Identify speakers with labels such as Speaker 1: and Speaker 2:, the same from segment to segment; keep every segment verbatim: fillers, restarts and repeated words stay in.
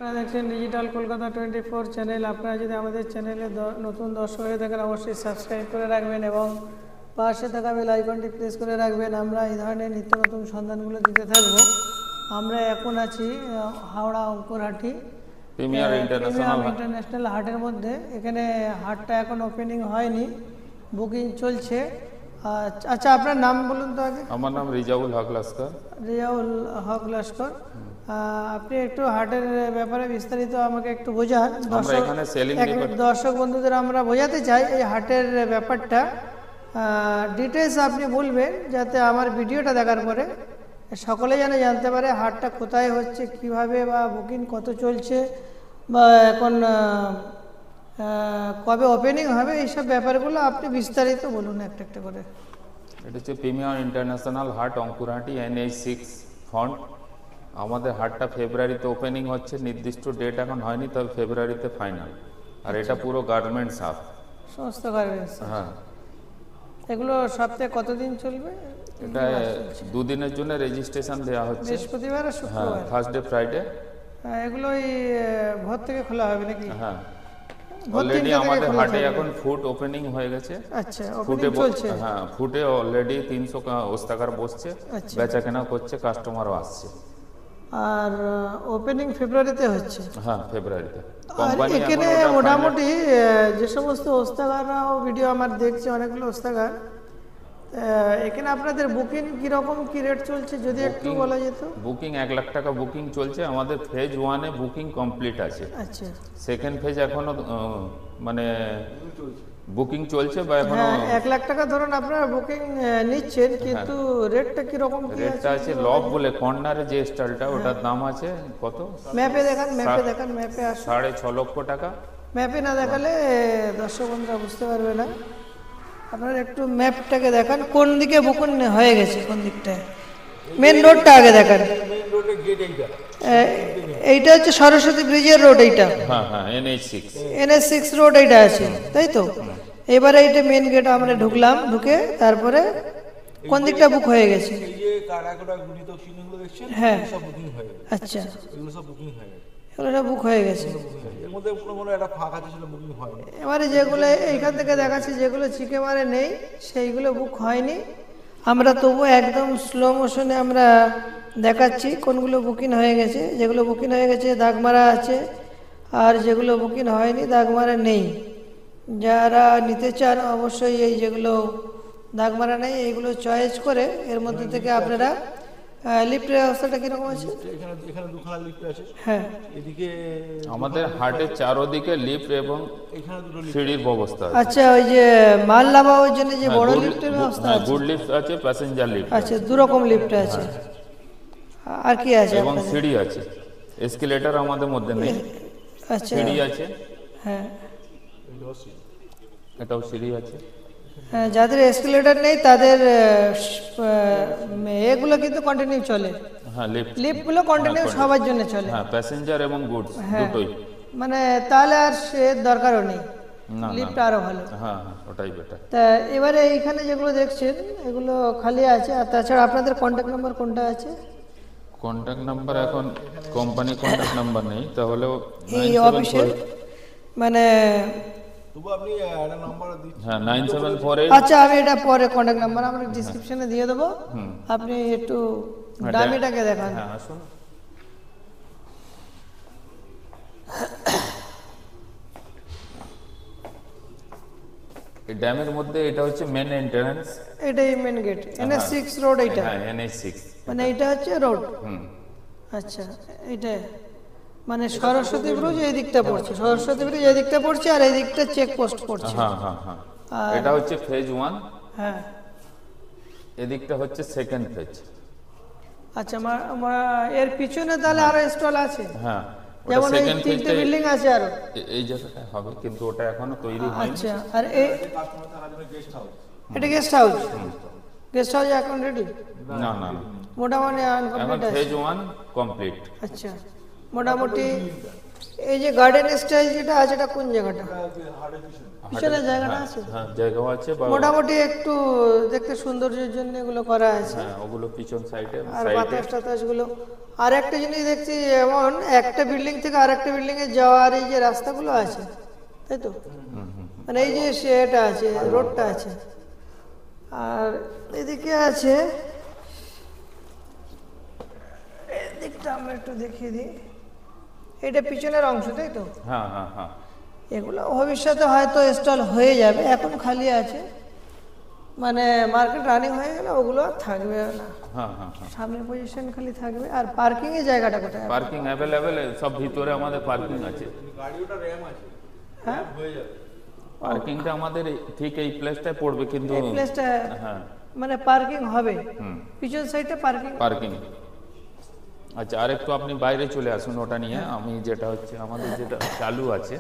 Speaker 1: আপনারা দেখছেন digital Kolkata twenty four channel. আপনারা যদি আমাদের চ্যানেলে নতুন দর্শক হয়ে থাকেন অবশ্যই সাবস্ক্রাইব করে রাখবেন এবং পাশে থাকা বেল আইকনটি প্রেস করে রাখবেন। আমরা এই ধরনের নিত্য নতুন সন্ধানগুলো দিতে থাকবো। আমরা এখন আছি Howrah Ankurhati
Speaker 2: premier international
Speaker 1: international হাটের মধ্যে। এখানে হাটটা এখন ওপেনিং হয়নি, বুকিং চলছে। আচ্ছা, আপনার নাম বলুন তো আগে।
Speaker 2: আমার নাম রিজাউল হক লস্কর।
Speaker 1: রিজাউল হক লস্কর, আপনি একটু হাটের ব্যাপারে বিস্তারিত আমাকে একটু বোঝান। দর্শক দর্শক বন্ধুদের আমরা বোঝাতে চাই এই হাটের ব্যাপারটা, ডিটেলস আপনি বলবেন যাতে আমার ভিডিওটা দেখার পরে সকলে যেন জানতে পারে হাটটা কোথায় হচ্ছে, কিভাবে বা বুকিং কত চলছে বা এখন কবে ওপেনিং হবে, এইসব ব্যাপারগুলো আপনি বিস্তারিত বলুন একটা একটা করে।
Speaker 2: এটা হচ্ছে প্রিমিয়ার ইন্টারন্যাশনাল হাট অঙ্কুরহাটি এন এইচ সিক্স ফন্ট। আমাদের হাটটা ফেব্রুয়ারিতে ওপেনিং হচ্ছে, নির্দিষ্ট ডেট এখন হয়নি, তবে ফেব্রুয়ারিতে ফাইনাল। আর এটা পুরো গার্মেন্টস হাট,
Speaker 1: সমস্ত গার্মেন্টস।
Speaker 2: হ্যাঁ,
Speaker 1: এগুলো সপ্তাহে কতদিন চলবে?
Speaker 2: এটা দুদিনের জন্য রেজিস্ট্রেশন দেওয়া হচ্ছে,
Speaker 1: বৃহস্পতিবার আর শুক্রবার,
Speaker 2: থার্সডে ফ্রাইডে।
Speaker 1: এগুলো ওই ভোর থেকে খোলা হবে নাকি?
Speaker 2: হ্যাঁ, অলরেডি আমাদের হাটে এখন ফুড ওপেনিং হয়ে গেছে।
Speaker 1: আচ্ছা, ওপেনিং চলছে।
Speaker 2: হ্যাঁ, ফুডে অলরেডি তিনশো ওস্তাকার বসছে, বেচা কেনা করছে, কাস্টমারও আসছে।
Speaker 1: আর ওপেনিং ফেব্রুয়ারিতে হচ্ছে?
Speaker 2: হ্যাঁ, ফেব্রুয়ারিতে।
Speaker 1: কোম্পানি এখানে মোটামুটি যে সমস্ত ওস্তাকাররাও ভিডিও আমার দেখছে, অনেকগুলো ওস্তাকার, এখানে আপনাদের বুকিং কিরকম কি রেট চলছে যদি একটু বলা যেত?
Speaker 2: বুকিং এক লাখ টাকা বুকিং চলছে আমাদের। ফেজ ওয়ানে বুকিং কমপ্লিট আছে।
Speaker 1: আচ্ছা,
Speaker 2: সেকেন্ড ফেজ এখনো মানে বুকিং চলছে বা এখনো
Speaker 1: এক লাখ টাকা ধরুন আপনারা বুকিং নিচ্ছেন, কিন্তু রেটটা কিরকম?
Speaker 2: রেটটা আছে লব বলে কর্নারে যে স্টলটা, ওটার দাম আছে কত?
Speaker 1: ম্যাপে দেখান, ম্যাপে দেখান, ম্যাপে আসুন।
Speaker 2: সাড়ে ছ লক্ষ টাকা।
Speaker 1: ম্যাপে না দেখালে দর্শক বন্ধুরা বুঝতে পারবে না। আপনারা একটু ম্যাপটাকে দেখান, কোন দিকে বুকিং হয়ে গেছে, কোন দিকটায়। মেন রোডটা আগে দেখান। এইটা হচ্ছে সরস্বতী ব্রিজের রোড, এইটা।
Speaker 2: হ্যাঁ হ্যাঁ, N H six
Speaker 1: N H six road এইটা আছে, তাই তো? এবারে এইটা মেন গেট আমরা ঢুকলাম, ঢুকে তারপরে কোন দিকটা বুক হয়ে গেছে? হ্যাঁ, আচ্ছা, এগুলো সব বুক হয়ে গেছে। এবারে যেগুলো এইখান থেকে দেখাচ্ছে, যেগুলো চিকে মারে নেই, সেইগুলো বুক হয়নি। আমরা তবু একদম স্লো মোশনে আমরা দেখাচ্ছি কোনগুলো বুকিং হয়ে গেছে। যেগুলো বুকিং হয়ে গেছে দাগ মারা আছে, আর যেগুলো বুকিং হয়নি দাগ মারা নেই। যারা নিতে চান অবশ্যই এই যেগুলো দাগ মারা নেই এইগুলো চয়েস করে এর মধ্যে থেকে আপনারা। লিফটের ব্যবস্থাটা কিরকম আছে?
Speaker 3: এখানে এখানে দুখানা লিফট আছে।
Speaker 1: হ্যাঁ,
Speaker 2: এদিকে আমাদের হাটের চারদিকে লিফট এবং
Speaker 3: এখানে দুটো
Speaker 2: সিঁড়ির ব্যবস্থা আছে।
Speaker 1: আচ্ছা, ওই যে মাল নামার জন্য যে বড় লিফটের ব্যবস্থা আছে?
Speaker 2: গুড লিফট আছে, প্যাসেঞ্জার লিফট।
Speaker 1: আচ্ছা, দু রকম লিফট আছে। আর কি আছে?
Speaker 2: এবং সিঁড়ি আছে, এসকেলেটর আমাদের মধ্যে নেই।
Speaker 1: আচ্ছা,
Speaker 2: সিঁড়ি আছে।
Speaker 1: হ্যাঁ,
Speaker 2: এটাও সিঁড়ি আছে।
Speaker 1: হ্যাঁ, যাদের এসকেলেটর নেই তাদের এগুলো কিন্তু কন্টিনিউ চলে।
Speaker 2: হ্যাঁ, লিফট
Speaker 1: লিফটগুলো কন্টিনিউ সবার জন্য চলে।
Speaker 2: হ্যাঁ, প্যাসেঞ্জার এবং গুডস দুটোই।
Speaker 1: মানে তাহলে আর সে দরকারও নেই, লিফট আরো ভালো।
Speaker 2: হ্যাঁ, ওটাই বেটার।
Speaker 1: তা এবারে এইখানে যেগুলো দেখছেন এগুলো খালি আছে, আর তাছাড়া আপনাদের কন্ট্যাক্ট নাম্বার কোনটা আছে?
Speaker 2: কন্ট্যাক্ট নাম্বার এখন কোম্পানি কন্ট্যাক্ট নাম্বার নেই, তাহলে
Speaker 1: এই অফিসিয়াল মানে
Speaker 2: হ্যাঁ নাইন সেভেন ফোর এইট।
Speaker 1: আচ্ছা, আমি এটা পরে কন্ট্যাক্ট নাম্বার আমরা ডিসক্রিপশনে দিয়ে দেবো। আপনি একটু ডামিটাকে দেখান।
Speaker 2: হ্যাঁ, আসুন। এই ড্যামের মধ্যে এটা হচ্ছে মেন এন্ট্রান্স,
Speaker 1: এটাই main gate, N H six road এইটা।
Speaker 2: হ্যাঁ, এন এইচ সিক্স
Speaker 1: মানে এটা হচ্ছে রোড।
Speaker 2: হুম,
Speaker 1: আচ্ছা, এইটা মানে সরস্বতী ব্রিজ এই দিকটা পড়ছে, সরস্বতী ব্রিজ এই দিকটা পড়ছে, আর এই দিকটা চেক পোস্ট পড়ছে।
Speaker 2: হ্যাঁ হ্যাঁ হ্যাঁ, এটা হচ্ছে ফেজ ওয়ান।
Speaker 1: হ্যাঁ,
Speaker 2: এদিকটা হচ্ছে সেকেন্ড ফেজ।
Speaker 1: আচ্ছা, এর পিছনে তাহলে আরো স্টল আছে?
Speaker 2: হ্যাঁ,
Speaker 1: যেমন এই তিনটে বিল্ডিং আছে আরো
Speaker 2: এই জায়গাটা হবে, কিন্তু ওটা এখনো তৈরি হয়নি।
Speaker 1: আচ্ছা, আর এই এটা গেস্ট হাউস? গেস্ট হাউস এখন রেডি?
Speaker 2: না না,
Speaker 1: মোটামুটি
Speaker 2: এখন ফেজ ওয়ান কমপ্লিট।
Speaker 1: আচ্ছা, মোটামুটি এই যে গার্ডেন স্টাইল যেটা আছে এটা কোন জায়গাটা? পিছনে জায়গাটা আছে?
Speaker 2: হ্যাঁ, জায়গাও আছে,
Speaker 1: মোটামুটি একটু দেখতে সৌন্দর্যের জন্য এগুলো করা আছে।
Speaker 2: হ্যাঁ, ওগুলো পিছন সাইডে,
Speaker 1: আর বাতাস টাতাস গুলো আর একটা জিনিস দেখছি, যেমন একটা বিল্ডিং থেকে আর একটা বিল্ডিং এ যাওয়ার এই যে রাস্তাগুলো আছে, তাই তো, মানে এই যে সেটা আছে, রোডটা আছে, আর এদিকে আছে, এদিকটা আমরা একটু দেখিয়ে দিই, এটা পিছনের অংশ, তাই তো।
Speaker 2: হ্যাঁ হ্যাঁ হ্যাঁ
Speaker 1: এগুলো ভবিষ্যতে হয়তো ইনস্টল হয়ে যাবে, এখন খালি আছে, মানে মার্কেট রানিং হয়ে গেলে ওগুলো আর থাকবে না,
Speaker 2: হ্যাঁ হ্যাঁ হ্যাঁ
Speaker 1: সামনে পজিশন খালি থাকবে। আর পার্কিং এর জায়গাটা কোথায়?
Speaker 2: পার্কিং অ্যাভেলেবেল, সব ভিতরে আমাদের পার্কিং আছে।
Speaker 3: গাড়িটা র্যাম আছে,
Speaker 1: হ্যাঁ,
Speaker 3: হয়ে যাবে।
Speaker 2: পার্কিংটা আমাদের এই- ঠিক এই প্লেসটায় পড়বে, কিন্তু
Speaker 1: এই প্লেসটা
Speaker 2: হ্যাঁ
Speaker 1: মানে পার্কিং হবে,
Speaker 2: হুম
Speaker 1: পিছন সাইডে পার্কিং।
Speaker 2: পার্কিং। আচ্ছা, আর একটু আপনি বাইরে চলে আসুন ওটা নিয়ে, আমি যেটা হচ্ছে আমাদের যেটা চালু আছে।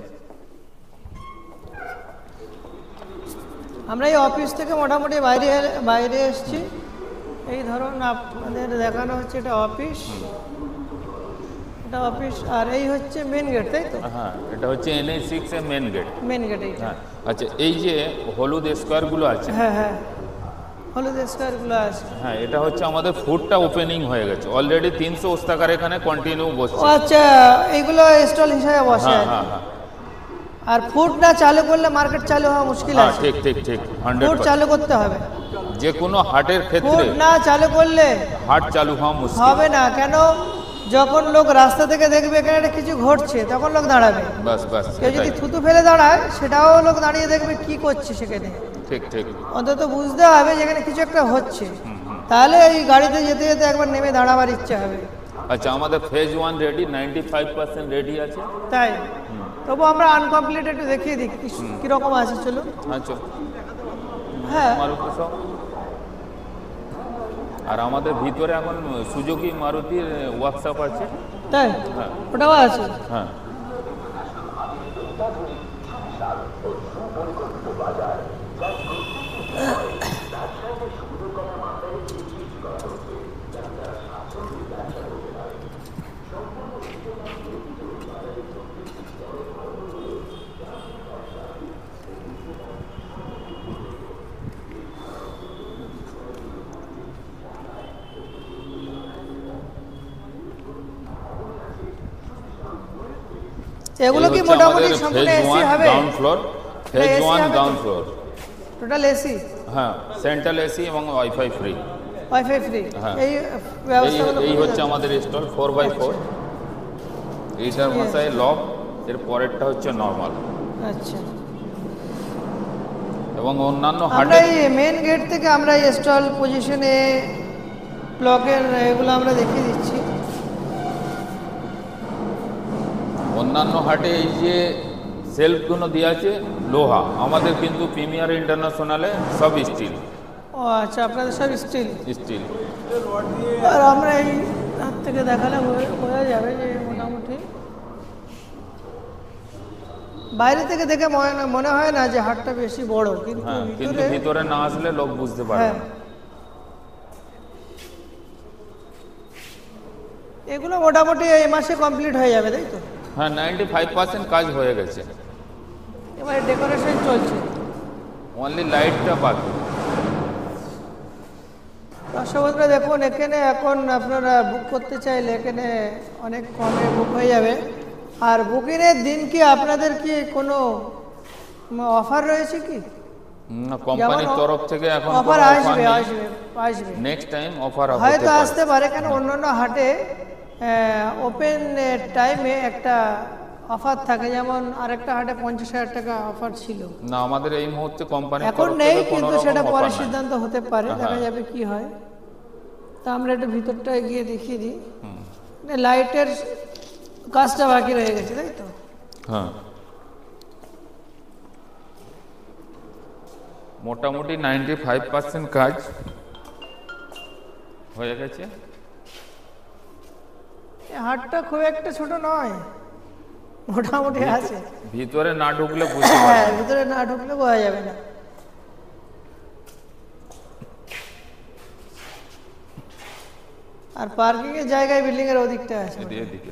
Speaker 1: আমরা এই অফিস থেকে মোটামুটি বাইরে বাইরে এসেছি, এই ধরুন আপনাদের দেখানো হচ্ছে এটা অফিস, এটা অফিস, আর এই হচ্ছে মেন গেট, তাই তো।
Speaker 2: হ্যাঁ, এটা হচ্ছে এনএইচ সিক্স এর মেন গেট।
Speaker 1: মেন গেট এইটা।
Speaker 2: হ্যাঁ, আচ্ছা, এই যে হলুদ স্কোয়ারগুলো আছে,
Speaker 1: হ্যাঁ হ্যাঁ, হলুদ স্কোয়ারগুলো আছে।
Speaker 2: হ্যাঁ, এটা হচ্ছে আমাদের ফুডটা ওপেনিং হয়ে গেছে অলরেডি, তিনশো ওস্তাকার এখানে কন্টিনিউ
Speaker 1: ও
Speaker 2: বসছে।
Speaker 1: আচ্ছা, এইগুলো স্টল হিসাবে বসে
Speaker 2: হ্যাঁ
Speaker 1: আছে।
Speaker 2: হ্যাঁ হ্যাঁ
Speaker 1: আর ফুড না চালু করলে মার্কেট চালু হওয়া মুশকিল
Speaker 2: হ্যাঁ,
Speaker 1: আছে।
Speaker 2: ঠিক ঠিক ঠিক
Speaker 1: ফুড
Speaker 2: হান্ড্রেড।
Speaker 1: চালু করতে হবে,
Speaker 2: যে কোনো হাটের
Speaker 1: ফুড
Speaker 2: ক্ষেত্রে
Speaker 1: না চালু করলে
Speaker 2: হাট চালু হওয়া মুশকিল।
Speaker 1: হবে না। কেন? যখন লোক রাস্তা থেকে দেখবে এখানে একটা কিছু ঘটছে, তখন লোক দাঁড়াবে।
Speaker 2: বাস বাস,
Speaker 1: কেউ যদি
Speaker 2: এটাই।
Speaker 1: থুতু ফেলে দাঁড়ায়, সেটাও লোক দাঁড়িয়ে দেখবে কি করছে সেখানে।
Speaker 2: ঠিক ঠিক
Speaker 1: অন্তত বুঝতে হবে যেখানে কিছু একটা হচ্ছে, তাহলে এই গাড়িতে যেতে যেতে একবার নেমে দাঁড়াবার ইচ্ছা হবে।
Speaker 2: আচ্ছা, আমাদের phase one ready, ninety five percent ready আছে।
Speaker 1: তাই তবু আমরা আনকমপ্লিট একটু দেখিয়ে দিই কি- কিরকম আছে, চলুন।
Speaker 2: আচ্ছা,
Speaker 1: হ্যাঁ,
Speaker 2: মারুতি সব। আর আমাদের ভিতরে এখন সুজুকি মারুতির ওয়ার্কশপ আছে।
Speaker 1: তাই
Speaker 2: হ্যাঁ
Speaker 1: ওটাও আছে।
Speaker 2: হ্যাঁ
Speaker 1: এগুলো কি মোটামুটি সম্পূর্ণ এসি হবে?
Speaker 2: Ground floor, phase
Speaker 1: AC
Speaker 2: one
Speaker 1: হবে তো?
Speaker 2: Ground floor.
Speaker 1: টোটাল এসি,
Speaker 2: হ্যাঁ, সেন্ট্রাল এসি এবং ওয়াইফাই ফ্রি।
Speaker 1: Wifi free.
Speaker 2: হ্যাঁ।
Speaker 1: এই
Speaker 2: এই
Speaker 1: ব্যবস্থাগুলো
Speaker 2: এই
Speaker 1: খুবই
Speaker 2: হচ্ছে
Speaker 1: দরকার।
Speaker 2: আমাদের স্টল ফোর বাই ফোর। এইটার ভাষায় লক, এর পরেরটা হচ্ছে নর্মাল।
Speaker 1: আচ্ছা,
Speaker 2: এবং অন্যান্য
Speaker 1: আমরা
Speaker 2: হাটে
Speaker 1: এই মেন গেট থেকে আমরা এই স্টল পজিশনে ব্লকের এগুলো আমরা দেখিয়ে দিচ্ছি।
Speaker 2: অন্যান্য হাটে এই যে সেলফগুলো দেওয়া আছে লোহা, আমাদের কিন্তু প্রিমিয়ার ইন্টারন্যাশনালে সব স্টিল।
Speaker 1: ও আচ্ছা, আপনাদের সব স্টিল।
Speaker 2: স্টিল
Speaker 1: আর আমরা এই হাত থেকে দেখালে বোঝা- বোঝা যাবে যে মোটামুটি বাইরে থেকে দেখে মনে না- মনে হয় না যে হাটটা বেশি বড়, কিন্তু
Speaker 2: হ্যাঁ, কিন্তু
Speaker 1: ভিতরে
Speaker 2: ভিতরে না আসলে লোক বুঝতে পারবে
Speaker 1: হ্যাঁ,
Speaker 2: না।
Speaker 1: এগুলো মোটামুটি এই মাসে কমপ্লিট হয়ে যাবে, তাই তো?
Speaker 2: হ্যাঁ, নাইনটি ফাইভ পার্সেন্ট কাজ হয়ে গেছে,
Speaker 1: এবারে ডেকোরেশন চলছে।
Speaker 2: অনলি লাইটটা বাকি।
Speaker 1: দর্শকরা দেখুন, এখানে এখন আপনারা বুক করতে চাইলে এখানে অনেক কমে বুক হয়ে যাবে। আর বুকিংয়ের দিন কি আপনাদের কি কোনো অফার রয়েছে কি?
Speaker 2: না, কোম্পানির
Speaker 1: যেমন
Speaker 2: তরফ থেকে এখন
Speaker 1: অফার আসবে আসবে আসবে
Speaker 2: নেক্সট টাইম অফার
Speaker 1: হয়তো আসতে পারে, কেন অন্যান্য হাটে ওপেন টাইমে একটা অফার থাকে, যেমন আরেকটা হাটে পঞ্চাশ হাজার টাকা অফার ছিল,
Speaker 2: না, আমাদের এই মুহূর্তে কোম্পানির
Speaker 1: এখন
Speaker 2: তরফ
Speaker 1: নেই,
Speaker 2: থেকে কোনো
Speaker 1: কিন্তু
Speaker 2: রকম
Speaker 1: সেটা
Speaker 2: offer
Speaker 1: পরে
Speaker 2: নাই।
Speaker 1: সিদ্ধান্ত হতে পারে, দেখা
Speaker 2: হ্যাঁ।
Speaker 1: যাবে কি হয়। তা আমরা একটু ভিতরটা গিয়ে দেখিয়ে দিই। লাইটের কাজটা বাকি রয়ে গেছে, তাই তো?
Speaker 2: হ্যাঁ, মোটামুটি নাইনটি ফাইভ পার্সেন্ট কাজ হয়ে গেছে।
Speaker 1: এই হাটটা খুব একটা ছোট নয়, মোটামুটি আছে।
Speaker 2: ভিতরে না ঢুকলে বুঝতে
Speaker 1: হ্যাঁ,
Speaker 2: পারবে না।
Speaker 1: ভিতরে না ঢুকলে বোঝা যাবে না। আর পার্কিং এর জায়গায় বিল্ডিং এর ওদিকটা আছে,
Speaker 2: এদিকে এদিকে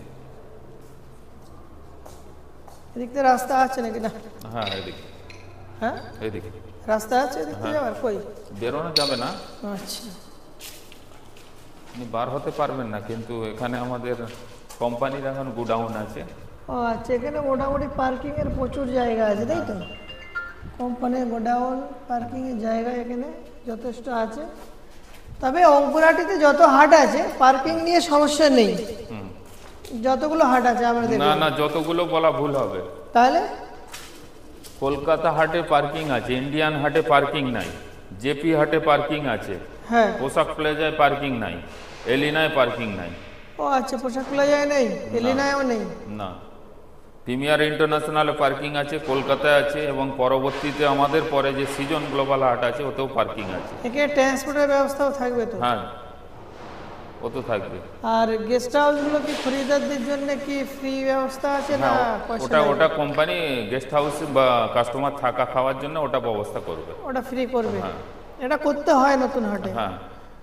Speaker 1: এদিক থেকে রাস্তা আছে নাকি? না,
Speaker 2: হ্যাঁ, এদিকে
Speaker 1: হ্যাঁ
Speaker 2: এদিকে
Speaker 1: রাস্তা আছে এদিক থেকে যাওয়ার? কই?
Speaker 2: বেরোনো যাবে না।
Speaker 1: আচ্ছা,
Speaker 2: আপনি বার হতে পারবেন না, কিন্তু এখানে আমাদের কোম্পানির এখন গোডাউন আছে।
Speaker 1: ও আচ্ছা, এখানে মোটামুটি পার্কিং এর প্রচুর জায়গা আছে, তাই তো? কোম্পানির গোডাউন পার্কিং এর জায়গা এখানে যথেষ্ট আছে। তবে অঙ্কুরাটিতে যত হাট আছে পার্কিং নিয়ে সমস্যা নেই। যতগুলো হাট আছে আমরা
Speaker 2: না
Speaker 1: দেখলাম।
Speaker 2: না, যতগুলো বলা ভুল হবে।
Speaker 1: তাহলে
Speaker 2: কলকাতা হাটে পার্কিং আছে, ইন্ডিয়ান হাটে পার্কিং নাই, জেপি হাটে পার্কিং আছে,
Speaker 1: হ্যাঁ,
Speaker 2: পোশাক প্লাজায় পার্কিং নাই, এলিনায় পার্কিং নাই।
Speaker 1: ও আচ্ছা, পোশাক প্লাজায় নেই, এলিনায়ও নেই।
Speaker 2: না, প্রিমিয়ার ইন্টারন্যাশনালে পার্কিং আছে, কলকাতায় আছে, এবং পরবর্তীতে আমাদের পরে যে সিজন গ্লোবাল হাট আছে ওতেও পার্কিং আছে।
Speaker 1: এখানে ট্রান্সপোর্টের ব্যবস্থাও থাকবে তো?
Speaker 2: হ্যাঁ, ও তো থাকবে।
Speaker 1: আর গেস্ট হাউসগুলো কি খরিদ্দারদের জন্য কি ফ্রি ব্যবস্থা আছে না
Speaker 2: হ্যাঁ,
Speaker 1: পয়সা
Speaker 2: ওটা
Speaker 1: লাগে?
Speaker 2: ওটা কোম্পানি গেস্ট হাউস বা কাস্টমার থাকা খাওয়ার জন্য ওটা ব্যবস্থা করবে।
Speaker 1: ওটা ফ্রি করবে?
Speaker 2: হ্যাঁ।
Speaker 1: এটা করতে হয় নতুন হাটে?
Speaker 2: হ্যাঁ,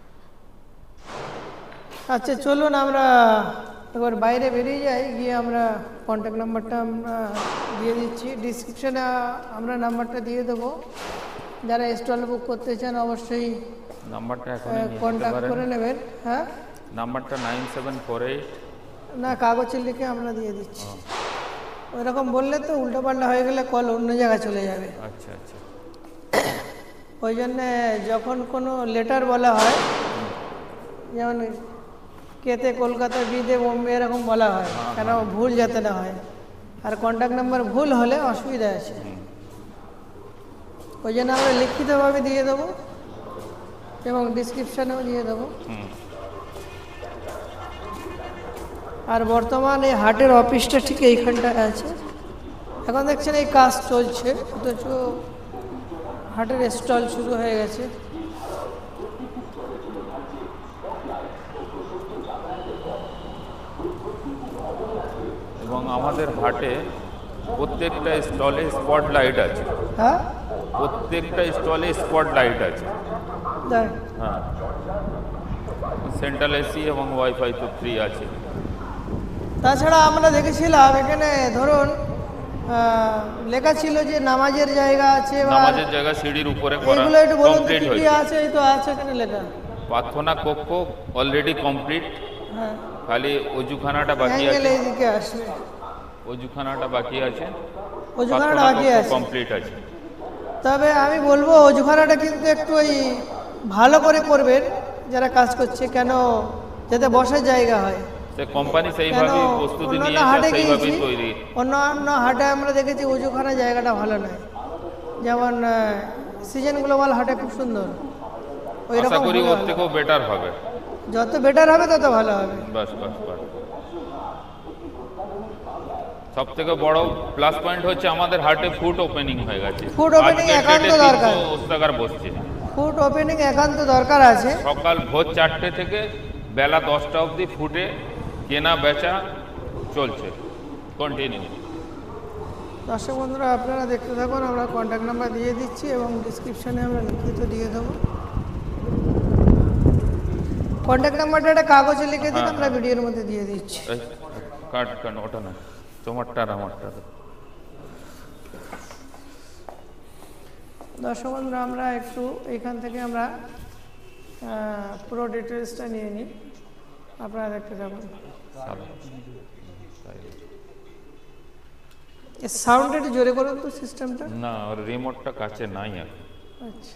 Speaker 1: আচ্ছা, চলুন আমরা এবার বাইরে বেরিয়ে যাই, গিয়ে আমরা কন্ট্যাক্ট নাম্বারটা আমরা দিয়ে দিচ্ছি ডিসক্রিপশানে, আমরা নাম্বারটা দিয়ে দেবো। যারা স্টল বুক করতে চান অবশ্যই
Speaker 2: নাম্বারটা এখন
Speaker 1: কন্ট্যাক্ট করে নেবেন। হ্যাঁ,
Speaker 2: নাম্বারটা নাইন সেভেন ফোর এইট।
Speaker 1: না, কাগজে লিখে আমরা দিয়ে দিচ্ছি। ওইরকম বললে তো উল্টোপাল্টা হয়ে গেলে কল অন্য জায়গায় চলে যাবে।
Speaker 2: আচ্ছা আচ্ছা।
Speaker 1: ওই জন্যে যখন কোনো লেটার বলা হয়, যেমন কেতে কলকাতা, বিদে বোম্বে, এরকম বলা হয়, কেন ভুল যাতে না হয়। আর কন্ট্যাক্ট নাম্বার ভুল হলে অসুবিধা আছে, ওই জন্য আমরা লিখিতভাবে দিয়ে দেবো এবং ডিসক্রিপশানেও দিয়ে দেবো। আর বর্তমান এই হাটের অফিসটা ঠিক এইখানটায় আছে। এখন দেখছেন এই কাজ চলছে, অথচ হাটের স্টল শুরু হয়ে গেছে।
Speaker 2: এবং আমাদের হাটে প্রত্যেকটা স্টলে স্পট লাইট আছে।
Speaker 1: হ্যাঁ,
Speaker 2: প্রত্যেকটা স্টলে স্পট লাইট আছে।
Speaker 1: দেখ,
Speaker 2: হ্যাঁ, সেন্ট্রাল এসি এবং ওয়াইফাই তো ফ্রি আছে।
Speaker 1: তাছাড়া আমরা দেখেছিলাম এখানে ধরুন আহ, লেখা ছিল যে নামাজের জায়গা আছে, বা
Speaker 2: নামাজের জায়গা সিঁড়ির উপরে করা
Speaker 1: এইগুলো একটু বলুন তো
Speaker 2: কমপ্লিট
Speaker 1: কি কি
Speaker 2: হয়েছে।
Speaker 1: আছে? এই তো আছে এখানে লেখা।
Speaker 2: প্রার্থনা কক্ষ অলরেডি কমপ্লিট,
Speaker 1: হ্যাঁ,
Speaker 2: খালি অজুখানাটা বাকি
Speaker 1: অ্যাঙ্গেল
Speaker 2: আছে।
Speaker 1: এইদিকে আসবে,
Speaker 2: অজুখানাটা বাকি আছে,
Speaker 1: অজুখানাটা বাকি আছে।
Speaker 2: কমপ্লিট আছে।
Speaker 1: তবে আমি বলবো অজুখানাটা কিন্তু একটু ওই ভালো করে করবেন যারা কাজ করছে, কেন যাতে বসার জায়গা হয়।
Speaker 2: সে কোম্পানি
Speaker 1: কেন
Speaker 2: সেইভাবেই প্রস্তুতি
Speaker 1: অন্যান্য
Speaker 2: নিয়েছে,
Speaker 1: হাটে
Speaker 2: সেইভাবেই
Speaker 1: গিয়েছি,
Speaker 2: তৈরি।
Speaker 1: অন্যান্য হাটে আমরা দেখেছি অজুখানা জায়গাটা ভালো নয়। যেমন সিজন গ্লোবাল হাটে খুব সুন্দর, ওই
Speaker 2: আশা
Speaker 1: রকম
Speaker 2: করি
Speaker 1: হলে
Speaker 2: ওর
Speaker 1: ভালো।
Speaker 2: থেকেও বেটার হবে।
Speaker 1: যত বেটার হবে তত ভালো হবে।
Speaker 2: বাস বাস বাস। সব থেকে বড় প্লাস পয়েন্ট হচ্ছে আমাদের হাটে ফুড ওপেনিং হয়ে গেছে।
Speaker 1: ফুড ওপেনিং
Speaker 2: আজকের
Speaker 1: একান্ত
Speaker 2: ডেটে
Speaker 1: দরকার।
Speaker 2: তিনশো ওস্তাকার বসছে।
Speaker 1: ফুড ওপেনিং একান্ত দরকার আছে।
Speaker 2: সকাল ভোর চারটে থেকে বেলা দশটা অবধি ফুডে কেনা বেচা চলছে কন্টিনিউ।
Speaker 1: দর্শক বন্ধুরা, আপনারা দেখতে থাকুন, আমরা কন্ট্যাক্ট নাম্বার দিয়ে দিচ্ছি এবং ডিসক্রিপশানে আমরা লিখিত দিয়ে দেবো। কন্ট্যাক্ট নাম্বারটা একটা কাগজে লিখে দিন, আমরা ভিডিওর মধ্যে দিয়ে দিচ্ছি।
Speaker 2: এই কাট কাট ওটা না, তোমারটা আর আমারটা।
Speaker 1: দর্শক বন্ধুরা, আমরা একটু এইখান থেকে আমরা পুরো ডিটেলসটা নিয়ে নিই, আপনারা দেখতে থাকুন। সাউন্ড একটু জোরে করুন তো সিস্টেমটা।
Speaker 2: না, ওর রিমোটটা কাছে নাই এখন।
Speaker 1: আচ্ছা,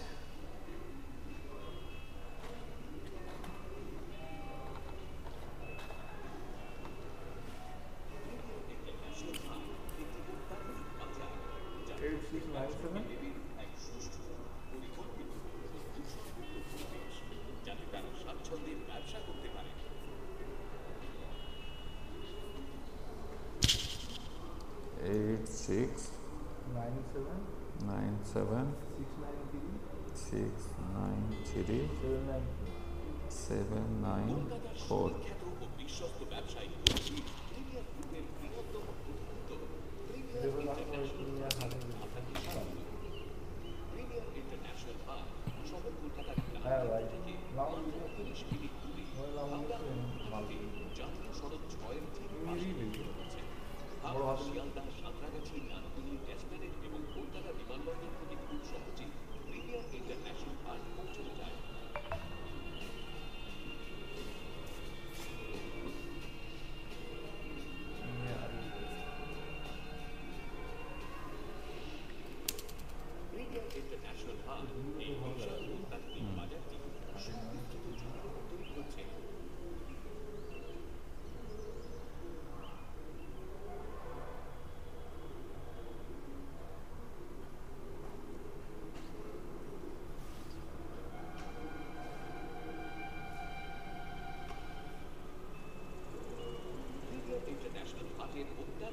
Speaker 2: eight six nine seven six nine three seven nine four.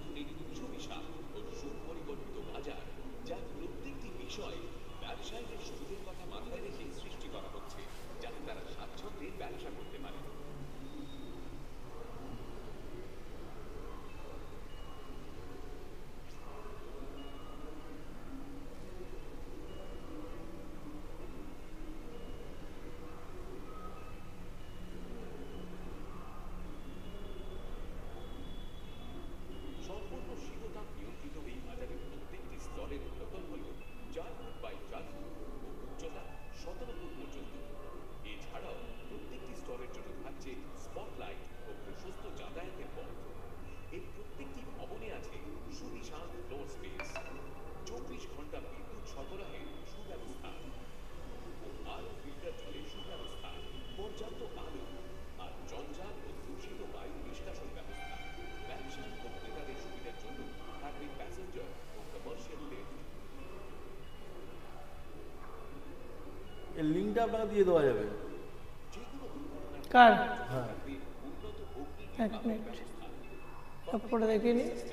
Speaker 4: সামগ্রিক সুবিশাল ও সুপরিকল্পিত বাজার, যা প্রত্যেকটি বিষয় ব্যবসায়ীদের সুবিধের কথা মাথায় রেখে সৃষ্টি করা হচ্ছে, যাতে তারা স্বাচ্ছন্দ্যে ব্যবসা করতে পারে। সম্পূর্ণ শীততাপ নিয়ন্ত্রিত এই বাজারের প্রত্যেকটি স্তরের দখল হল চার ফুট বাই চার ফুট ও উচ্চতা সতেরো ফুট পর্যন্ত। এছাড়াও প্রত্যেকটি স্তরের জন্য থাকছে স্পটলাইট ও প্রশস্ত যাতায়াতের পথ। এই প্রত্যেকটি ভবনে আছে সুবিশাল ফ্লোর স্পেস, চব্বিশ ঘন্টা বিদ্যুৎ সরবরাহের সুব্যবস্থা ও আলো ফিল্টার জলের সুব্যবস্থা, পর্যাপ্ত আলো আর জঞ্জাল ও দূষিত বায়ু নিষ্কাশন ব্যবস্থা। ব্যবসায়ী ও ক্রেতাদের সুবিধার জন্য থাকবে প্যাসেঞ্জার ও কমার্শিয়াল লিফট।
Speaker 3: এর লিঙ্কটা আপনাকে দিয়ে দেওয়া যাবে।
Speaker 4: যে কোনো দুর্ঘটনার
Speaker 1: কার
Speaker 4: থাকবে উন্নত অগ্নি
Speaker 1: এক মিনিট সব পড়ে দেখিনি।